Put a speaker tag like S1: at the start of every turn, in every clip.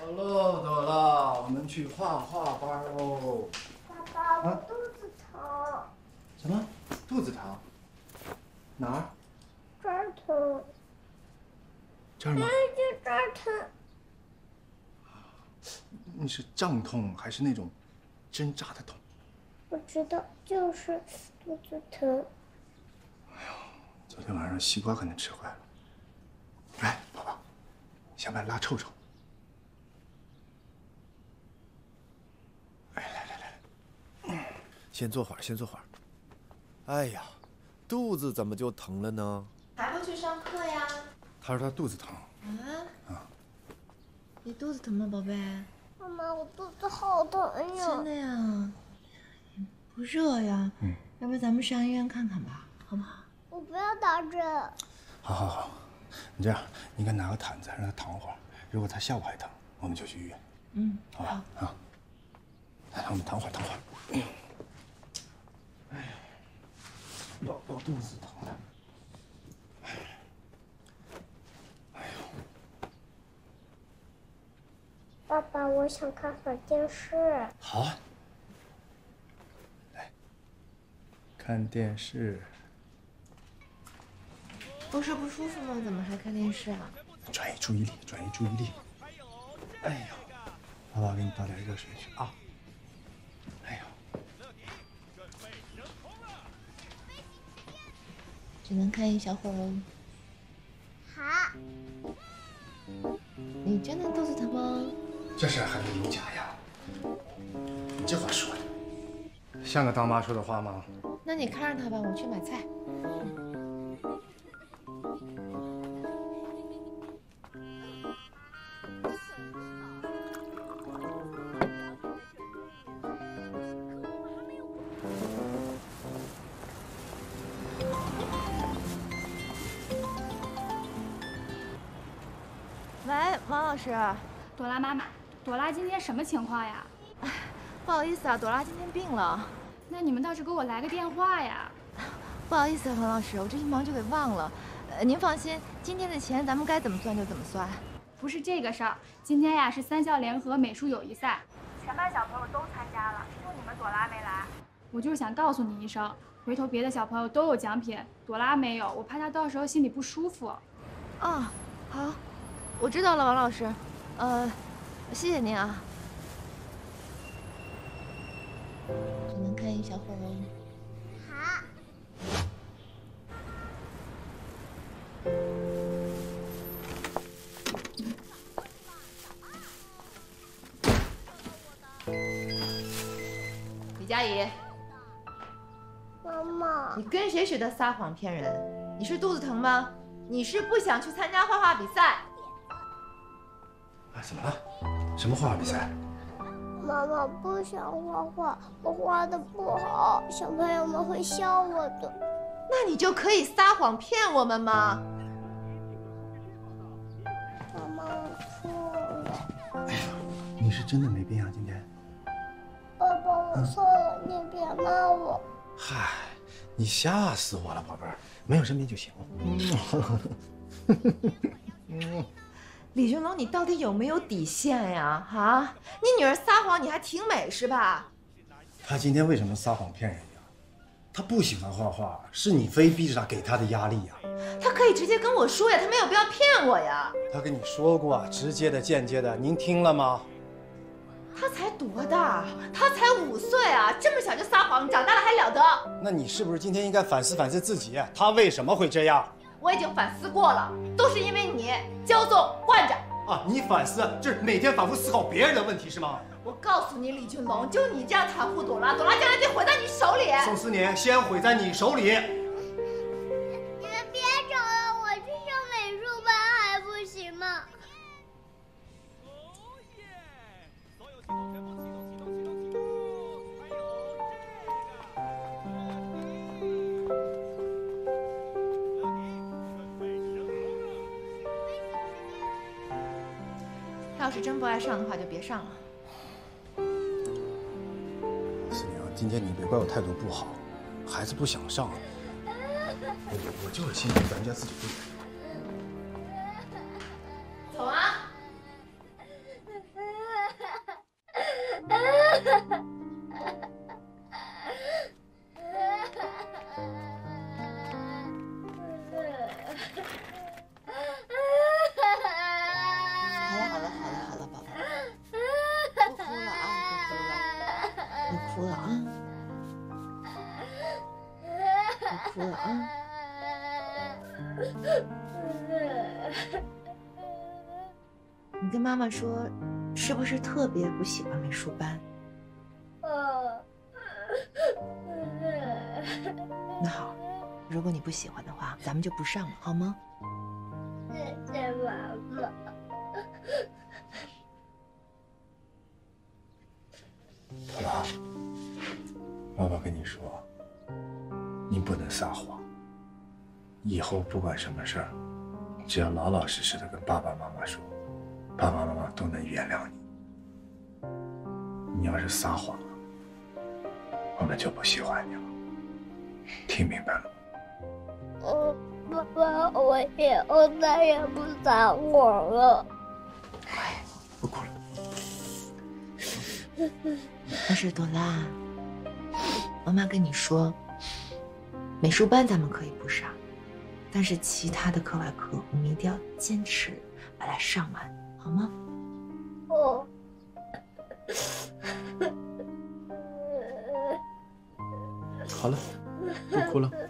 S1: 喽，朵拉，我们去画画班喽。
S2: 爸爸，我肚子疼。
S1: 什么？肚子疼？哪儿？
S2: 这儿疼。
S1: 这儿吗？
S2: 就这儿疼。
S1: 你是胀痛还是那种针扎的痛？
S2: 不知道，就是肚子疼。
S1: 昨天晚上西瓜可能吃坏了。来，宝宝，下班拉臭臭。来，
S3: 先坐会儿，先坐会儿。哎呀，肚子怎么就疼了呢？
S4: 还不去上课呀？
S1: 他说他肚子疼。
S4: 你肚子疼吗，宝贝？
S2: 妈妈，我肚子好疼呀！
S4: 真的呀？不热呀？要不咱们上医院看看吧，好不好？
S2: 我不要打针。
S1: 好，你这样，你应该拿个毯子让他躺会儿。如果他下午还疼，我们就去医院。好吧？啊，来，我们躺会儿。哎呀，宝宝肚子疼了。
S2: 爸爸，我想看会儿电视。
S1: 好啊，来看电视。
S4: 不是不舒服吗？怎么还看电视啊？
S1: 转移注意力。哎呀，爸爸给你倒点热水去啊。哎呀，
S4: 只能看一小会儿哦。
S2: 好。
S4: 你真的肚子疼吗？
S1: 这事儿还能有假呀？你这话说的，像个当妈说的话吗？
S4: 那你看着他吧，我去买菜。喂，王老师，
S5: 朵拉妈妈，朵拉今天什么情况呀？
S4: 不好意思啊，朵拉今天病了。
S5: 那你们倒是给我来个电话呀！
S4: 不好意思啊，王老师，我这一忙就给忘了。您放心，今天的钱咱们该怎么算就怎么算。
S5: 不是这个事儿，今天呀是3校联合美术友谊赛，全班小朋友都参加了，就你们朵拉没来。我就是想告诉你一声，回头别的小朋友都有奖品，朵拉没有，我怕她到时候心里不舒服。
S4: 啊，好，我知道了，王老师。谢谢您啊。只能看一小会儿哦。
S2: 好。
S4: 李佳怡，
S2: 妈妈，
S4: 你跟谁学的撒谎骗人？你是肚子疼吗？你是不想去参加画画比赛？
S1: 啊，怎么了？什么画画比赛？
S2: 妈妈不想画画，我画的不好，小朋友们会笑我的。
S4: 那你就可以撒谎骗我们吗？
S2: 妈妈，我错了。
S1: 哎呀，你是真的没病啊？今天？
S2: 爸爸，我错了，你别骂我。
S1: 嗨，你吓死我了，宝贝儿，没有生病就行。
S4: 李俊龙，你到底有没有底线呀？啊，你女儿撒谎，你还挺美是吧？
S1: 他今天为什么撒谎骗人呀？他不喜欢画画，是你非逼着他给他的压力呀。
S4: 他可以直接跟我说呀，他没有必要骗我呀。
S1: 他跟你说过，直接的、间接的，您听了吗？
S4: 他才多大？他才5岁啊，这么小就撒谎，长大了还了得？
S1: 那你是不是今天应该反思反思自己？他为什么会这样？
S4: 我已经反思过了，都是因为你骄纵惯着。
S1: 啊，你反思就是每天反复思考别人的问题是吗？
S4: 我告诉你，李俊龙，就你这样袒护朵拉，朵拉将来得毁在你手里。
S1: 宋思年，先毁在你手里。
S2: 你们别吵了，我去上美术班还不行吗？
S4: 他要是真不爱上的话，就别上了。
S1: 思年，今天你别怪我态度不好，孩子不想上，我就是心疼咱家自己队。
S4: 走啊！ 好了，宝贝，不哭了啊，不哭了啊，不哭了啊。你跟妈妈说，是不是特别不喜欢美术班？那好，如果你不喜欢的话，咱们就不上了，好吗？
S2: 谢谢妈妈。
S1: 朵拉，爸爸跟你说，你不能撒谎。以后不管什么事儿，只要老老实实的跟爸爸妈妈说，爸爸妈妈都能原谅你。你要是撒谎了，我们就不喜欢你了。听明白了吗？
S2: 爸爸，我以后再也不撒谎了。
S1: 不哭了。
S4: 但是朵拉，妈妈跟你说，美术班咱们可以不上，但是其他的课外课我们一定要坚持把它上完，好吗？
S2: 哦。
S1: 好了，不哭了。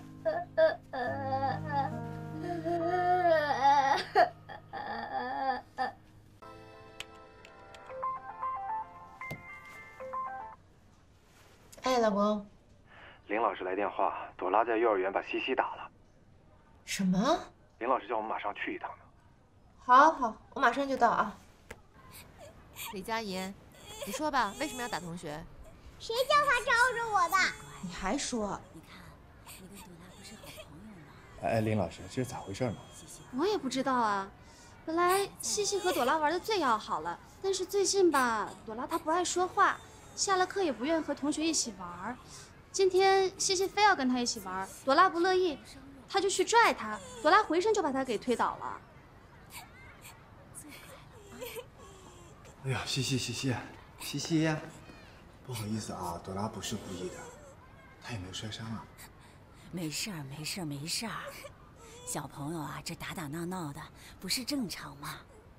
S4: 哎，老公。
S3: 林老师来电话，朵拉在幼儿园把西西打了。
S4: 什么？
S3: 林老师叫我们马上去一趟呢。
S4: 好，我马上就到啊。
S6: 李佳怡，你说吧，为什么要打同学？
S2: 谁叫他招着我的？
S4: 你还说？
S7: 你看，你跟朵拉不是好朋友吗？
S1: 哎，林老师，这是咋回事呢？
S5: 我也不知道啊。本来西西和朵拉玩的最要好了，但是最近吧，朵拉她不爱说话，下了课也不愿意和同学一起玩。今天西西非要跟他一起玩，朵拉不乐意，他就去拽他，朵拉回身就把他给推倒了。
S1: 哎呀，西西，不好意思啊，朵拉不是故意的，她也没摔伤啊。
S7: 没事儿，小朋友啊，这打打闹闹的不是正常吗？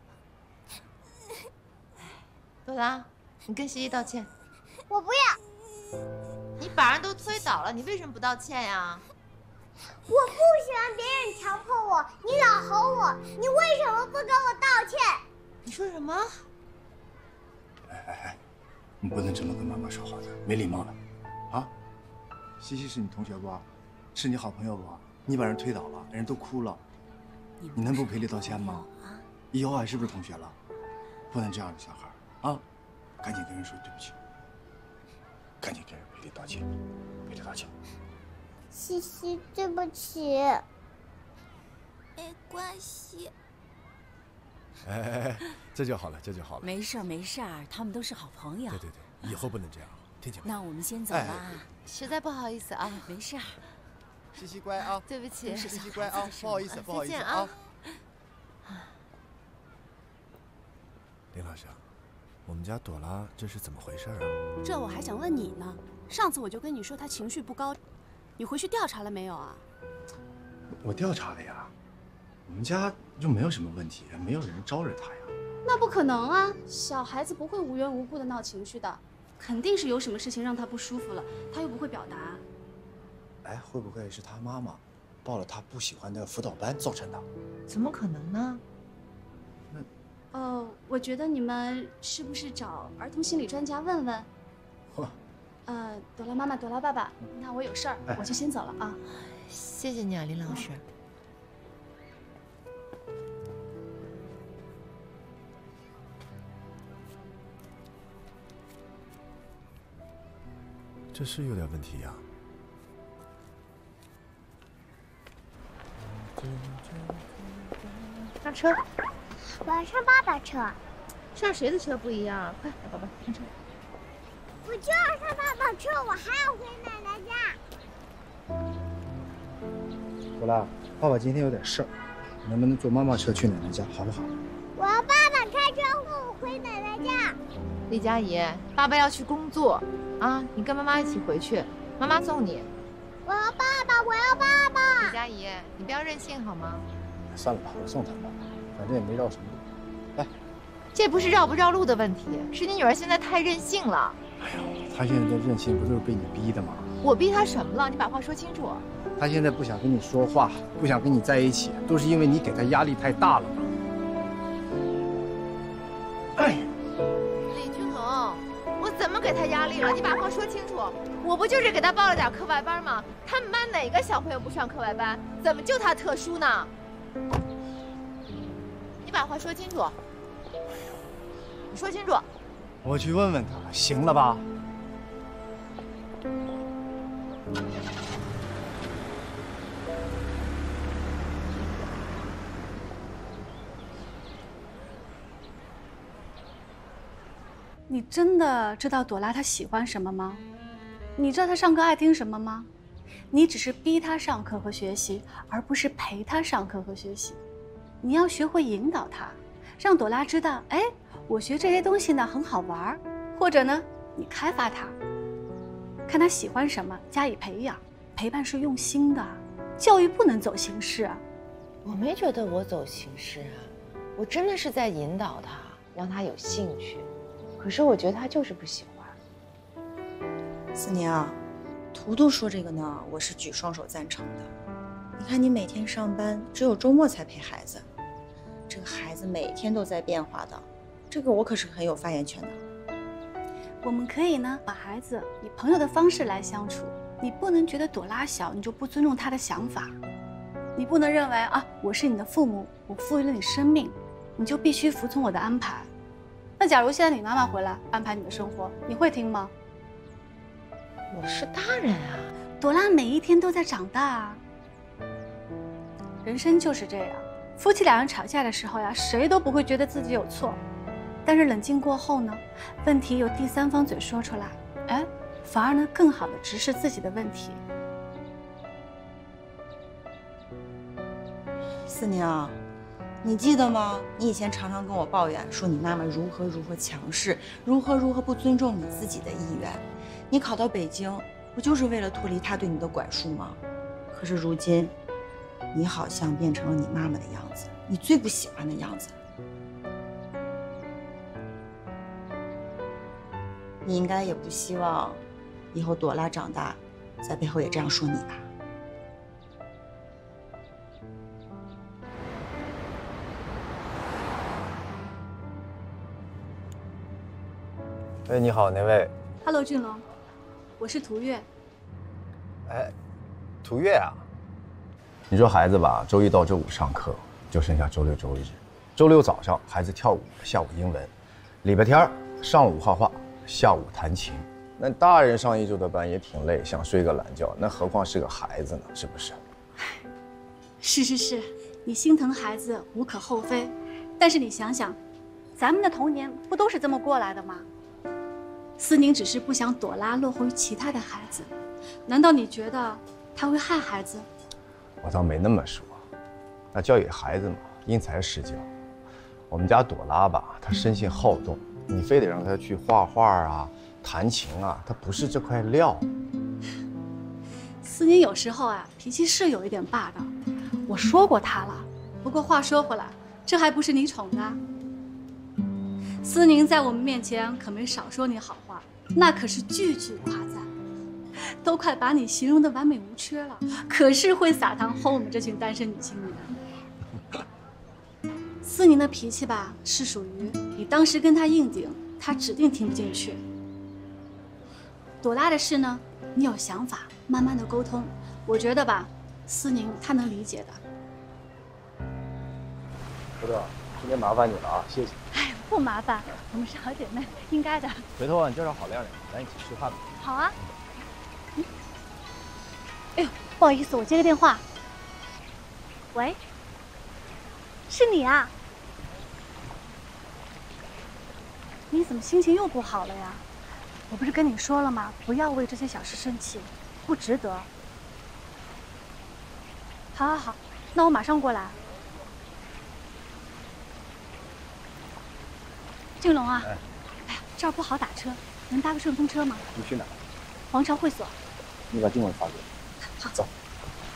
S4: 朵拉，你跟西西道歉。
S2: 我不要。
S4: 你把人都推倒了，你为什么不道歉呀？
S2: 我不喜欢别人强迫我，你老吼我，你为什么不跟我道歉？
S4: 你说什么？
S1: 哎，你不能这么跟妈妈说话的，没礼貌了，啊！西西是你同学不？是你好朋友不？你把人推倒了，人都哭了，你能不赔礼道歉吗？以后还是不是同学了？不能这样的，小孩啊！赶紧跟人说对不起，赶紧跟人赔礼道歉，赔礼道歉。
S2: 西西，对不起。
S7: 没关系。
S3: 哎，这就好了。
S7: 没事儿，他们都是好朋友。
S3: 对，以后不能这样，听见没？
S7: 那我们先走啦。
S6: 实在不好意思啊，
S7: 没事儿。
S3: 西西乖啊，
S6: 对不起，
S3: 西西乖啊，不好意思啊。林老师，我们家朵拉这是怎么回事啊？
S8: 这我还想问你呢。上次我就跟你说她情绪不高，你回去调查了没有啊？
S1: 我调查了呀，我们家就没有什么问题，没有人招惹她呀。
S5: 那不可能啊，小孩子不会无缘无故的闹情绪的，肯定是有什么事情让他不舒服了，他又不会表达。
S1: 哎，会不会是他妈妈报了他不喜欢的辅导班造成的？
S4: 怎么可能呢？
S5: 我觉得你们是不是找儿童心理专家问问？朵拉妈妈，朵拉爸爸，那我有事儿，我就先走了啊。
S4: 谢谢你啊，林老师。
S3: 这是有点问题呀。
S4: 上车。
S2: 我要上爸爸车。
S4: 上谁的车不一样？快，宝贝，上车。
S2: 我就要上爸爸车，我还要回奶奶家。
S1: 朵拉，爸爸今天有点事儿，能不能坐妈妈车去奶奶家，好不好？
S2: 我要爸爸开车送我回奶奶家。
S4: 李佳怡，爸爸要去工作啊，你跟妈妈一起回去，妈妈送你。
S2: 我要爸爸，我要爸爸。
S4: 李佳怡，你不要任性好吗？
S1: 算了吧，我送他吧，反正也没绕什么路。来，
S4: 这不是绕不绕路的问题，是你女儿现在太任性了。
S1: 哎呦，她现在的任性不都是被你逼的吗？
S4: 我逼她什么了？你把话说清楚。
S1: 她现在不想跟你说话，不想跟你在一起，都是因为你给她压力太大了。哎，
S4: 李俊龙，我怎么给她压力了？你把话说清楚。我不就是给她报了点课外班吗？他们班哪个小朋友不上课外班？怎么就她特殊呢？你把话说清楚。你说清楚。
S1: 我去问问她，行了吧？
S8: 你真的知道朵拉她喜欢什么吗？你知道她上课爱听什么吗？你只是逼她上课和学习，而不是陪她上课和学习。你要学会引导她，让朵拉知道，哎，我学这些东西呢很好玩，或者呢，你开发她，看她喜欢什么，加以培养。陪伴是用心的，教育不能走形式啊。
S4: 我没觉得我走形式啊，我真的是在引导她，让她有兴趣。可是我觉得她就是不喜欢。
S9: 思宁啊，图图说这个呢，我是举双手赞成的。你看你每天上班，只有周末才陪孩子，这个孩子每天都在变化的，这个我可是很有发言权的。
S8: 我们可以呢，把孩子以朋友的方式来相处。你不能觉得朵拉小，你就不尊重她的想法。你不能认为啊，我是你的父母，我赋予了你生命，你就必须服从我的安排。那假如现在你妈妈回来安排你的生活，你会听吗？
S4: 我是大人啊，
S8: 朵拉每一天都在长大啊。人生就是这样，夫妻两人吵架的时候呀，谁都不会觉得自己有错，但是冷静过后呢，问题由第三方嘴说出来，哎，反而能更好的直视自己的问题。
S9: 思宁，你记得吗？你以前常常跟我抱怨说你妈妈如何强势，如何不尊重你自己的意愿。你考到北京，不就是为了脱离她对你的管束吗？可是如今，你好像变成了你妈妈的样子，你最不喜欢的样子。你应该也不希望以后朵拉长大，在背后也这样说你吧？
S1: 哎，你好，哪位
S8: Hello， 俊龙，我是涂月。
S1: 哎，涂月啊，你说孩子吧，周一到周五上课，就剩下周六周日。周六早上孩子跳舞，下午英文；礼拜天上午画画，下午弹琴。那大人上一周的班也挺累，想睡个懒觉，那何况是个孩子呢？是不是？
S8: 是，你心疼孩子无可厚非，但是你想想，咱们的童年不都是这么过来的吗？思宁只是不想朵拉落后于其他的孩子，难道你觉得他会害孩子？
S1: 我倒没那么说，那教育孩子嘛，因材施教。我们家朵拉吧，她生性好动，你非得让她去画画啊、弹琴啊，她不是这块料。
S8: 思宁有时候啊，脾气是有一点霸道，我说过她了。不过话说回来，这还不是你宠的。思宁在我们面前可没少说你好话，那可是句句夸赞，都快把你形容的完美无缺了。可是会撒糖哄我们这群单身女青年。思宁的脾气吧，是属于你当时跟她硬顶，她指定听不进去。朵拉的事呢，你有想法，慢慢的沟通，我觉得吧，思宁她能理解的。
S1: 豆豆，今天麻烦你了啊，谢谢。
S8: 哎，不麻烦，我们是好姐妹，应该的。
S1: 回头啊，你叫上好亮亮，咱一起吃饭吧。
S8: 好啊。哎呦，不好意思，我接个电话。喂，是你啊？你怎么心情又不好了呀？我不是跟你说了吗？不要为这些小事生气，不值得。好，那我马上过来。俊龙啊，哎呀， 这儿不好打车，能搭个顺风车吗？
S10: 你去哪？
S8: 皇朝会所。
S10: 你把定位发给我。
S8: 好。
S10: 走。